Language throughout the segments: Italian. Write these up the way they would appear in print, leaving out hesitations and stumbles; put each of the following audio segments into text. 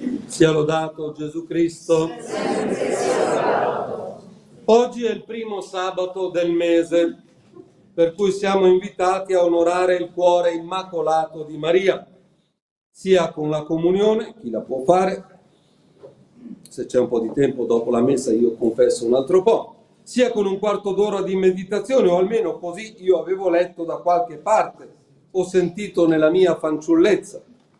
Sia lodato Gesù Cristo. Oggi è il primo sabato del mese, per cui siamo invitati a onorare il cuore immacolato di Maria, sia con la comunione, chi la può fare, se c'è un po' di tempo dopo la messa io confesso un altro po', sia con un quarto d'ora di meditazione, o almeno così io avevo letto da qualche parte, ho sentito nella mia fanciullezza.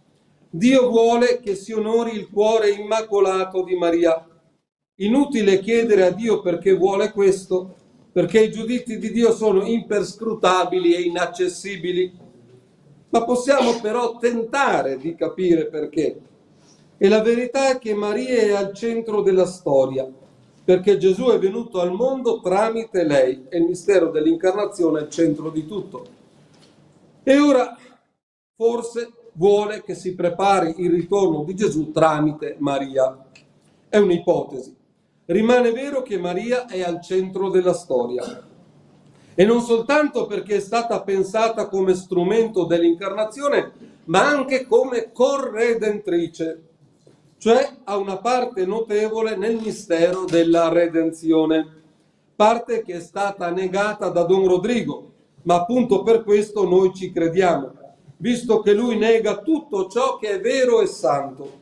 Dio vuole che si onori il cuore immacolato di Maria. Inutile chiedere a Dio perché vuole questo, perché i giudizi di Dio sono imperscrutabili e inaccessibili. Ma possiamo però tentare di capire perché. E la verità è che Maria è al centro della storia, perché Gesù è venuto al mondo tramite lei e il mistero dell'incarnazione è il centro di tutto. E ora forse vuole che si prepari il ritorno di Gesù tramite Maria. È un'ipotesi. Rimane vero che Maria è al centro della storia. E non soltanto perché è stata pensata come strumento dell'incarnazione, ma anche come corredentrice, cioè ha una parte notevole nel mistero della redenzione, parte che è stata negata da Don Rodrigo, ma appunto per questo noi ci crediamo, visto che lui nega tutto ciò che è vero e santo.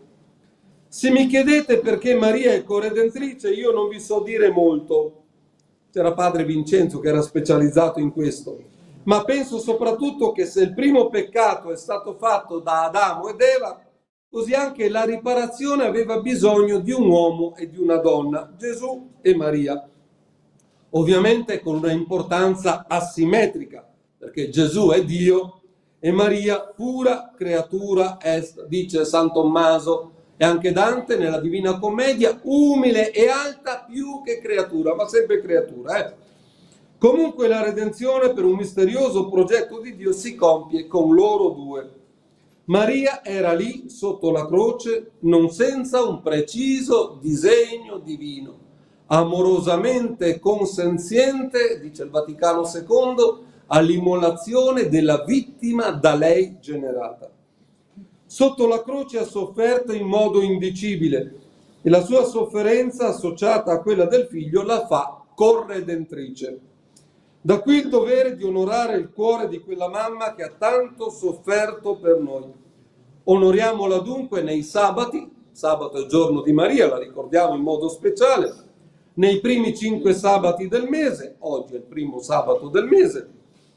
Se mi chiedete perché Maria è corredentrice, io non vi so dire molto. C'era padre Vincenzo che era specializzato in questo, ma penso soprattutto che se il primo peccato è stato fatto da Adamo ed Eva, così anche la riparazione aveva bisogno di un uomo e di una donna, Gesù e Maria. Ovviamente con una importanza asimmetrica, perché Gesù è Dio e Maria pura creatura est, dice San Tommaso, e anche Dante nella Divina Commedia, umile e alta più che creatura, ma sempre creatura. Comunque la redenzione per un misterioso progetto di Dio si compie con loro due. Maria era lì sotto la croce non senza un preciso disegno divino, amorosamente consenziente, dice il Vaticano II, all'immolazione della vittima da lei generata. Sotto la croce ha sofferto in modo indicibile e la sua sofferenza associata a quella del figlio la fa corredentrice. Da qui il dovere di onorare il cuore di quella mamma che ha tanto sofferto per noi. Onoriamola dunque nei sabati, sabato è il giorno di Maria, la ricordiamo in modo speciale, nei primi 5 sabati del mese, oggi è il primo sabato del mese,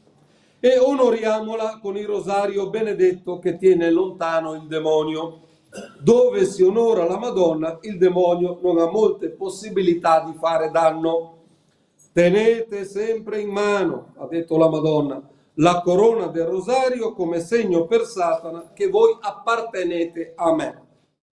e onoriamola con il rosario benedetto che tiene lontano il demonio. Dove si onora la Madonna, il demonio non ha molte possibilità di fare danno. Tenete sempre in mano, ha detto la Madonna, la corona del rosario come segno per Satana che voi appartenete a me.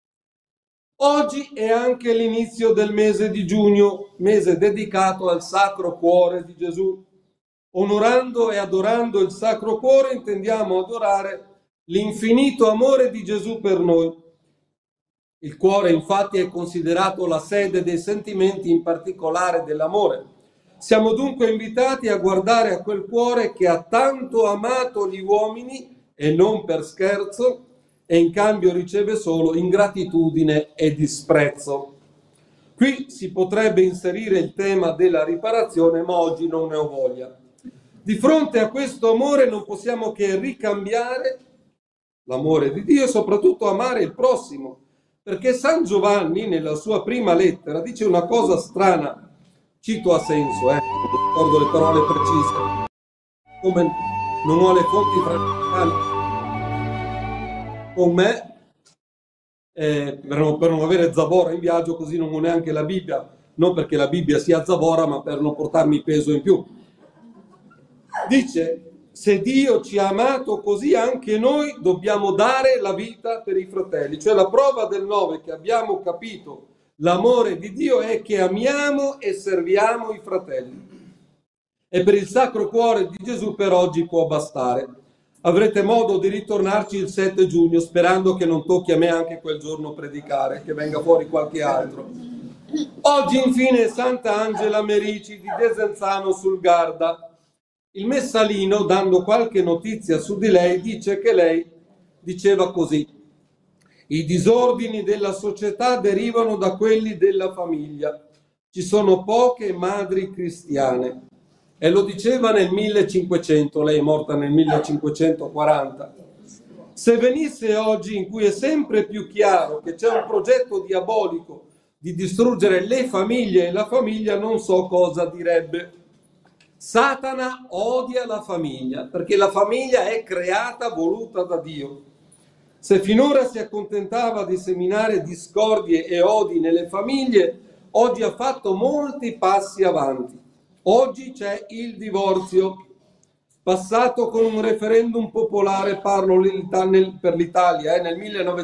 Oggi è anche l'inizio del mese di giugno, mese dedicato al Sacro Cuore di Gesù. Onorando e adorando il Sacro Cuore intendiamo adorare l'infinito amore di Gesù per noi. Il cuore infatti è considerato la sede dei sentimenti, in particolare dell'amore. Siamo dunque invitati a guardare a quel cuore che ha tanto amato gli uomini e non per scherzo e in cambio riceve solo ingratitudine e disprezzo. Qui si potrebbe inserire il tema della riparazione, ma oggi non ne ho voglia. Di fronte a questo amore non possiamo che ricambiare l'amore di Dio e soprattutto amare il prossimo, perché San Giovanni nella sua prima lettera dice una cosa strana, cito a senso, non ricordo le parole precise, come non ho le fonti francescane con me, per non avere Zavora in viaggio, così non ho neanche la Bibbia, non perché la Bibbia sia Zavora, ma per non portarmi peso in più. Dice, se Dio ci ha amato così, anche noi dobbiamo dare la vita per i fratelli. Cioè la prova del 9 che abbiamo capito l'amore di Dio è che amiamo e serviamo i fratelli. E per il Sacro Cuore di Gesù per oggi può bastare. Avrete modo di ritornarci il 7 giugno, sperando che non tocchi a me anche quel giorno predicare, che venga fuori qualche altro. Oggi infine Santa Angela Merici di Desenzano sul Garda. Il Messalino, dando qualche notizia su di lei, dice che lei diceva così: I disordini della società derivano da quelli della famiglia. Ci sono poche madri cristiane. E lo diceva nel 1500, lei è morta nel 1540. Se venisse oggi, in cui è sempre più chiaro che c'è un progetto diabolico di distruggere le famiglie e la famiglia, non so cosa direbbe. Satana odia la famiglia, perché la famiglia è creata, voluta da Dio. Se finora si accontentava di seminare discordie e odi nelle famiglie, oggi ha fatto molti passi avanti. Oggi c'è il divorzio, passato con un referendum popolare, parlo per l'Italia, nel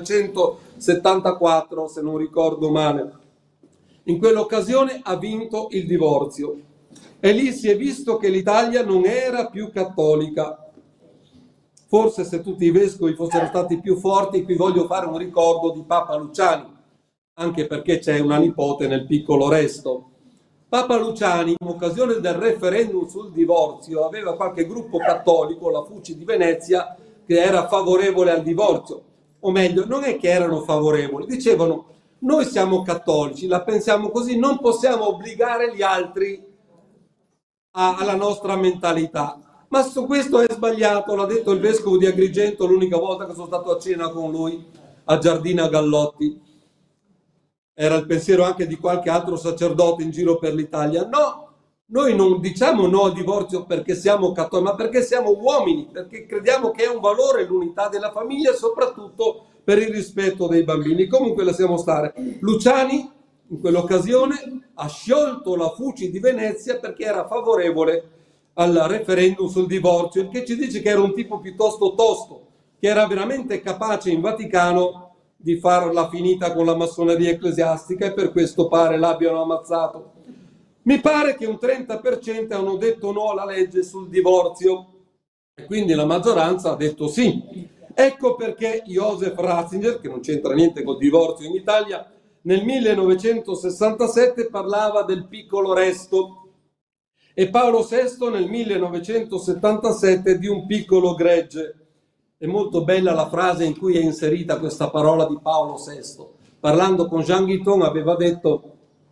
1974, se non ricordo male. In quell'occasione ha vinto il divorzio e lì si è visto che l'Italia non era più cattolica. Forse se tutti i vescovi fossero stati più forti, qui voglio fare un ricordo di Papa Luciani, anche perché c'è una nipote nel piccolo Resto. Papa Luciani, in occasione del referendum sul divorzio, aveva qualche gruppo cattolico, la FUCI di Venezia, che era favorevole al divorzio. O meglio, non è che erano favorevoli, dicevano: noi siamo cattolici, la pensiamo così, non possiamo obbligare gli altri alla nostra mentalità. Ma su questo è sbagliato, l'ha detto il vescovo di Agrigento l'unica volta che sono stato a cena con lui a Giardina Gallotti. Era il pensiero anche di qualche altro sacerdote in giro per l'Italia. No, noi non diciamo no al divorzio perché siamo cattolici, ma perché siamo uomini, perché crediamo che è un valore l'unità della famiglia e soprattutto per il rispetto dei bambini. Comunque lasciamo stare. Luciani in quell'occasione ha sciolto la FUCI di Venezia perché era favorevole al referendum sul divorzio, il che ci dice che era un tipo piuttosto tosto, che era veramente capace in Vaticano di farla finita con la massoneria ecclesiastica, e per questo pare l'abbiano ammazzato. Mi pare che un 30% hanno detto no alla legge sul divorzio e quindi la maggioranza ha detto sì. Ecco perché Joseph Ratzinger, che non c'entra niente col divorzio in Italia, nel 1967 parlava del piccolo Resto e Paolo VI nel 1977 di un piccolo gregge. È molto bella la frase in cui è inserita questa parola di Paolo VI. Parlando con Jean Guiton aveva detto: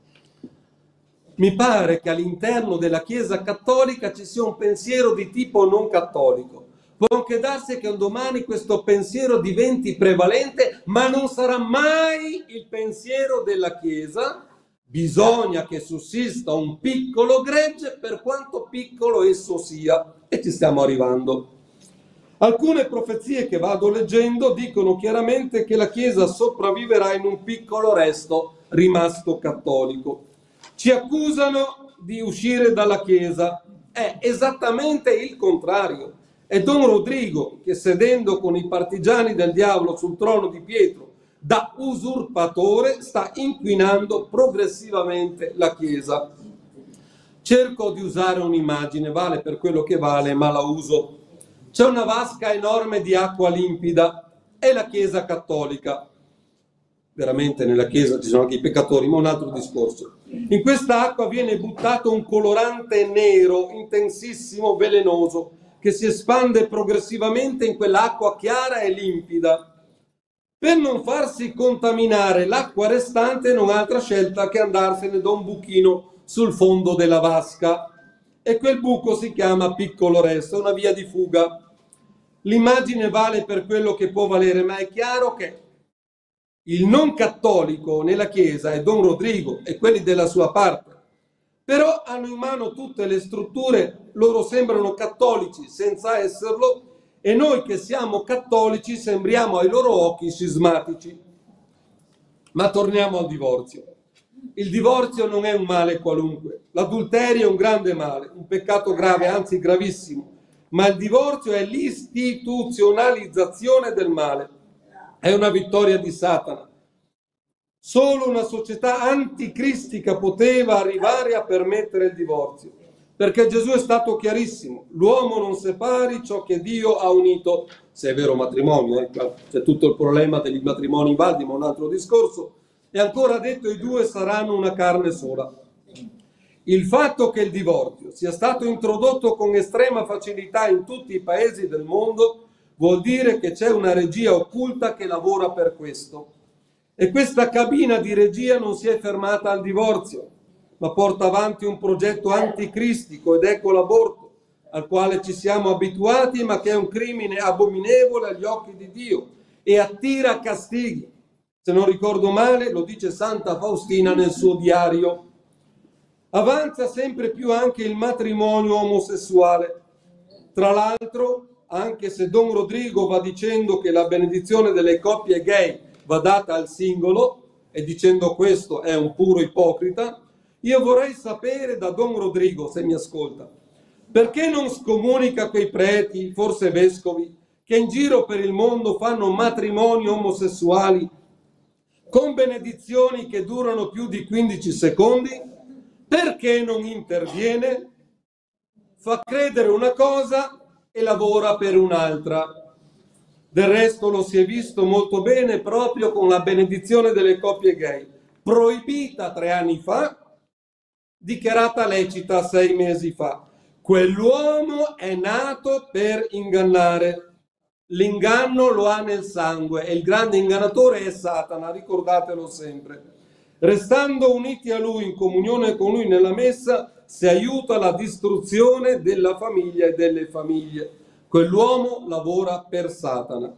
mi pare che all'interno della Chiesa cattolica ci sia un pensiero di tipo non cattolico. Può anche darsi che un domani questo pensiero diventi prevalente, ma non sarà mai il pensiero della Chiesa. Bisogna che sussista un piccolo gregge, per quanto piccolo esso sia, e ci stiamo arrivando. Alcune profezie che vado leggendo dicono chiaramente che la Chiesa sopravviverà in un piccolo resto rimasto cattolico. Ci accusano di uscire dalla Chiesa, è esattamente il contrario. È Don Rodrigo che, sedendo con i partigiani del diavolo sul trono di Pietro da usurpatore, sta inquinando progressivamente la Chiesa. Cerco di usare un'immagine, vale per quello che vale, ma la uso. C'è una vasca enorme di acqua limpida, è la Chiesa cattolica. Veramente nella Chiesa ci sono anche i peccatori, ma un altro discorso. In questa acqua viene buttato un colorante nero, intensissimo, velenoso, che si espande progressivamente in quell'acqua chiara e limpida. Per non farsi contaminare l'acqua restante non ha altra scelta che andarsene da un buchino sul fondo della vasca. E quel buco si chiama piccolo resto, una via di fuga. L'immagine vale per quello che può valere, ma è chiaro che il non cattolico nella Chiesa è Don Rodrigo e quelli della sua parte. Però hanno in mano tutte le strutture, loro sembrano cattolici senza esserlo, e noi che siamo cattolici sembriamo ai loro occhi scismatici. Ma torniamo al divorzio. Il divorzio non è un male qualunque. L'adulterio è un grande male, un peccato grave, anzi gravissimo. Ma il divorzio è l'istituzionalizzazione del male. È una vittoria di Satana. Solo una società anticristica poteva arrivare a permettere il divorzio, perché Gesù è stato chiarissimo: l'uomo non separi ciò che Dio ha unito, se è vero matrimonio, c'è tutto il problema dei matrimoni invalidi, ma un altro discorso. E ancora ha detto: i due saranno una carne sola. Il fatto che il divorzio sia stato introdotto con estrema facilità in tutti i paesi del mondo vuol dire che c'è una regia occulta che lavora per questo. E questa cabina di regia non si è fermata al divorzio, ma porta avanti un progetto anticristico, ed ecco l'aborto, al quale ci siamo abituati, ma che è un crimine abominevole agli occhi di Dio e attira castighi. Se non ricordo male, lo dice Santa Faustina nel suo diario. Avanza sempre più anche il matrimonio omosessuale. Tra l'altro, anche se Don Rodrigo va dicendo che la benedizione delle coppie gay va data al singolo, e dicendo questo è un puro ipocrita, io vorrei sapere da Don Rodrigo, se mi ascolta, perché non scomunica quei preti, forse vescovi, che in giro per il mondo fanno matrimoni omosessuali con benedizioni che durano più di 15 secondi? Perché non interviene? Fa credere una cosa e lavora per un'altra. Del resto lo si è visto molto bene proprio con la benedizione delle coppie gay, proibita 3 anni fa, dichiarata lecita 6 mesi fa. Quell'uomo è nato per ingannare. L'inganno lo ha nel sangue e il grande ingannatore è Satana, ricordatelo sempre. Restando uniti a lui, in comunione con lui nella messa, si aiuta alla distruzione della famiglia e delle famiglie. Quell'uomo lavora per Satana.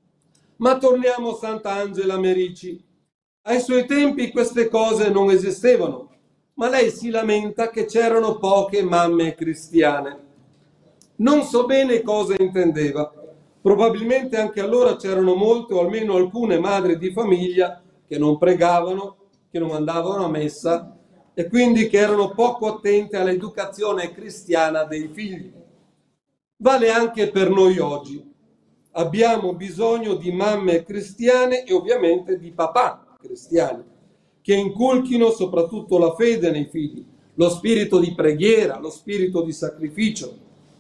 Ma torniamo a Sant'Angela Merici. Ai suoi tempi queste cose non esistevano, ma lei si lamenta che c'erano poche mamme cristiane. Non so bene cosa intendeva. Probabilmente anche allora c'erano molte o almeno alcune madri di famiglia che non pregavano, che non andavano a messa e quindi che erano poco attente all'educazione cristiana dei figli. Vale anche per noi oggi. Abbiamo bisogno di mamme cristiane e ovviamente di papà cristiani, che inculchino soprattutto la fede nei figli, lo spirito di preghiera, lo spirito di sacrificio.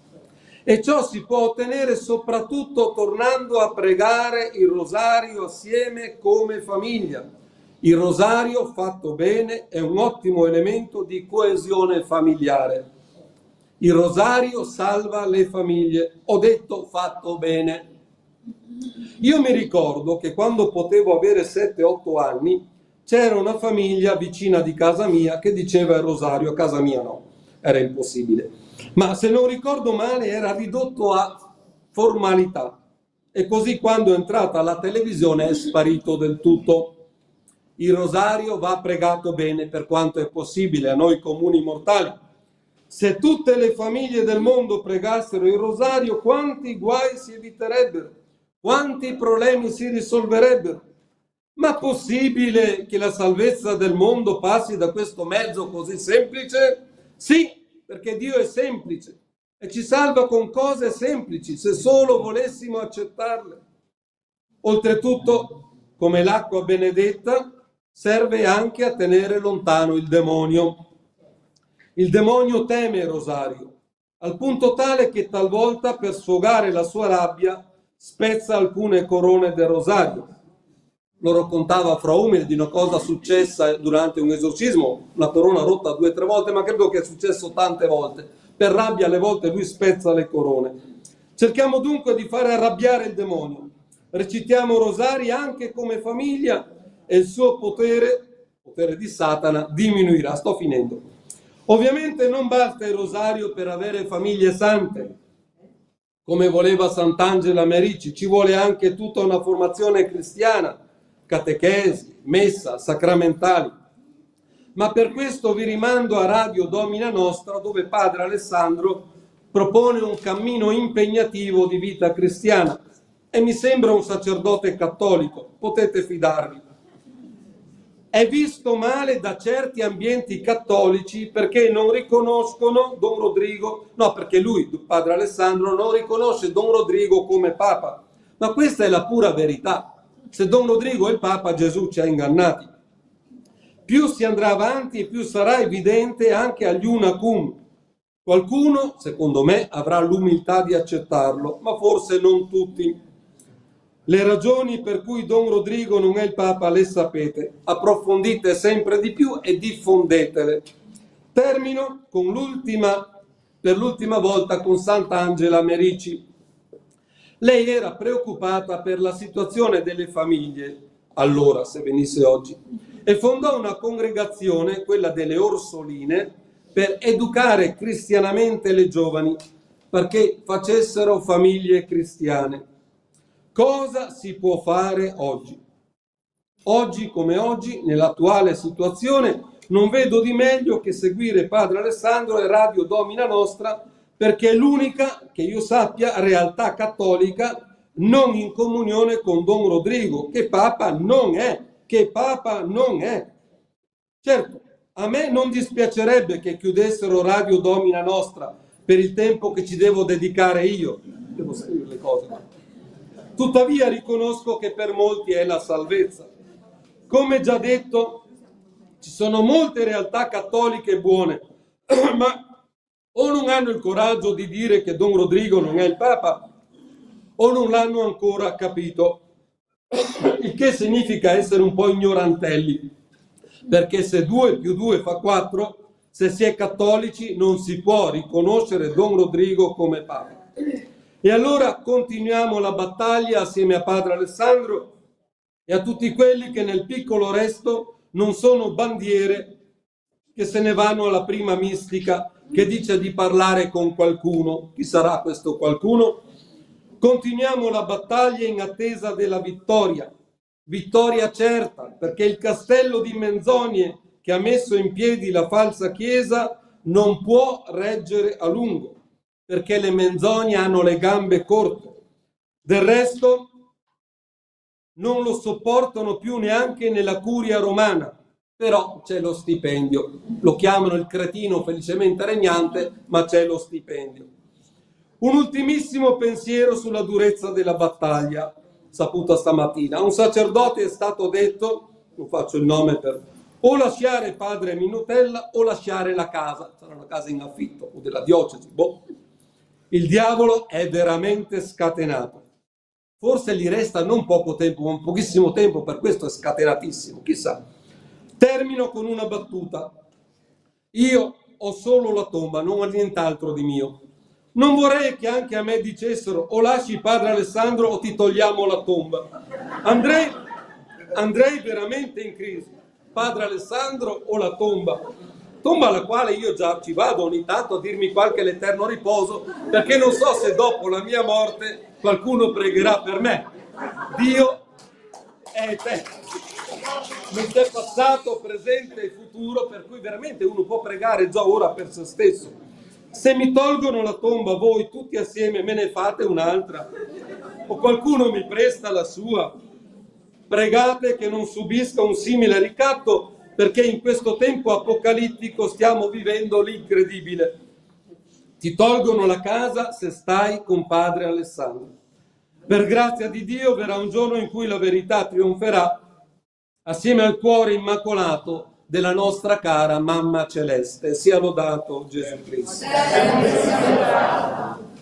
E ciò si può ottenere soprattutto tornando a pregare il rosario assieme come famiglia. Il rosario fatto bene è un ottimo elemento di coesione familiare. Il rosario salva le famiglie. Ho detto fatto bene. Io mi ricordo che quando potevo avere 7-8 anni c'era una famiglia vicina di casa mia che diceva il rosario, a casa mia no, era impossibile. Ma se non ricordo male era ridotto a formalità e così quando è entrata la televisione è sparito del tutto. Il rosario va pregato bene per quanto è possibile a noi comuni mortali. Se tutte le famiglie del mondo pregassero il rosario, quanti guai si eviterebbero, quanti problemi si risolverebbero. Ma possibile che la salvezza del mondo passi da questo mezzo così semplice? Sì, perché Dio è semplice e ci salva con cose semplici, se solo volessimo accettarle. Oltretutto, come l'acqua benedetta, serve anche a tenere lontano il demonio. Il demonio teme il rosario, al punto tale che talvolta per sfogare la sua rabbia spezza alcune corone del rosario. Lo raccontava Fra Umil di una cosa successa durante un esorcismo, una corona rotta 2 o 3 volte, ma credo che è successo tante volte. Per rabbia alle volte lui spezza le corone. Cerchiamo dunque di fare arrabbiare il demonio. Recitiamo rosari anche come famiglia e il suo potere di Satana, diminuirà. Sto finendo. Ovviamente non basta il rosario per avere famiglie sante, come voleva Sant'Angela Merici, ci vuole anche tutta una formazione cristiana, catechesi, messa, sacramentali. Ma per questo vi rimando a Radio Domina Nostra, dove Padre Alessandro propone un cammino impegnativo di vita cristiana e mi sembra un sacerdote cattolico, potete fidarvi. È visto male da certi ambienti cattolici perché non riconoscono Don Rodrigo, no, perché lui, Padre Alessandro, non riconosce Don Rodrigo come Papa. Ma questa è la pura verità. Se Don Rodrigo è il Papa, Gesù ci ha ingannati. Più si andrà avanti e più sarà evidente anche agli Unacum. Qualcuno, secondo me, avrà l'umiltà di accettarlo, ma forse non tutti. Le ragioni per cui Don Rodrigo non è il Papa le sapete, approfondite sempre di più e diffondetele. Termino con per l'ultima volta con Sant'Angela Merici. Lei era preoccupata per la situazione delle famiglie, allora, se venisse oggi, e fondò una congregazione, quella delle Orsoline, per educare cristianamente le giovani, perché facessero famiglie cristiane. Cosa si può fare oggi? Oggi come oggi, nell'attuale situazione, non vedo di meglio che seguire Padre Alessandro e Radio Domina Nostra, perché è l'unica, che io sappia, realtà cattolica non in comunione con Don Rodrigo, che Papa non è, Certo, a me non dispiacerebbe che chiudessero Radio Domina Nostra per il tempo che ci devo dedicare io. Devo scrivere le cose. Tuttavia riconosco che per molti è la salvezza. Come già detto, ci sono molte realtà cattoliche buone, ma o non hanno il coraggio di dire che Don Rodrigo non è il Papa, o non l'hanno ancora capito, il che significa essere un po' ignorantelli, perché se 2 più 2 fa 4, se si è cattolici non si può riconoscere Don Rodrigo come Papa. E allora continuiamo la battaglia assieme a Padre Alessandro e a tutti quelli che nel piccolo resto non sono bandiere che se ne vanno alla prima mistica che dice di parlare con qualcuno. Chi sarà questo qualcuno? Continuiamo la battaglia in attesa della vittoria. Vittoria certa, perché il castello di menzogne che ha messo in piedi la falsa chiesa non può reggere a lungo, perché le menzogne hanno le gambe corte. Del resto non lo sopportano più neanche nella curia romana, però c'è lo stipendio. Lo chiamano il cretino felicemente regnante, ma c'è lo stipendio. Un ultimissimo pensiero sulla durezza della battaglia, saputa stamattina. A un sacerdote è stato detto, non faccio il nome per... o lasciare padre Minutella o lasciare la casa, sarà una casa in affitto o della diocesi, boh. Il diavolo è veramente scatenato. Forse gli resta non poco tempo, ma un pochissimo tempo, per questo è scatenatissimo, chissà. Termino con una battuta. Io ho solo la tomba, non ho nient'altro di mio. Non vorrei che anche a me dicessero o lasci Padre Alessandro o ti togliamo la tomba. Andrei veramente in crisi. Padre Alessandro o la tomba? Tomba alla quale io già ci vado ogni tanto a dirmi qualche l'eterno riposo, perché non so se dopo la mia morte qualcuno pregherà per me. Dio è eterno. Non c'è passato, presente e futuro, per cui veramente uno può pregare già ora per se stesso. Se mi tolgono la tomba, voi tutti assieme me ne fate un'altra, o qualcuno mi presta la sua. Pregate che non subisca un simile ricatto, perché in questo tempo apocalittico stiamo vivendo l'incredibile. Ti tolgono la casa se stai con Padre Alessandro. Per grazia di Dio verrà un giorno in cui la verità trionferà assieme al cuore immacolato della nostra cara Mamma Celeste. Sia lodato Gesù Cristo.